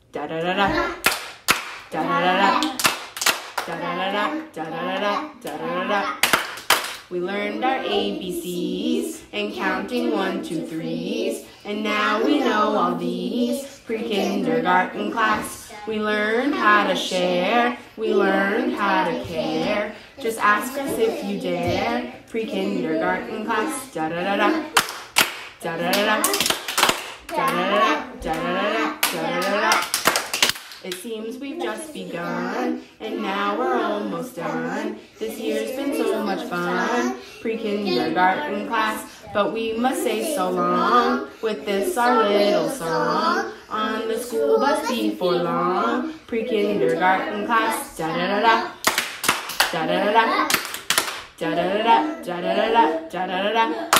da da da da, da da da da, da da da da, da da da da, da da da. We learned our ABCs and counting 1, 2, 3s, and now we know all these. Pre-kindergarten class, we learned how to share, we learned how to care. Just ask us if you dare. Pre-kindergarten class, da da da da, da da da da, da da da da, da da da da. It seems we've just begun, and now we're almost done. This year's been so much fun, pre-kindergarten class, but we must say so long with this our little song. On the school bus before long, pre-kindergarten class, da-da-da-da, da-da-da-da, da-da-da-da, da-da-da-da, da-da-da-da.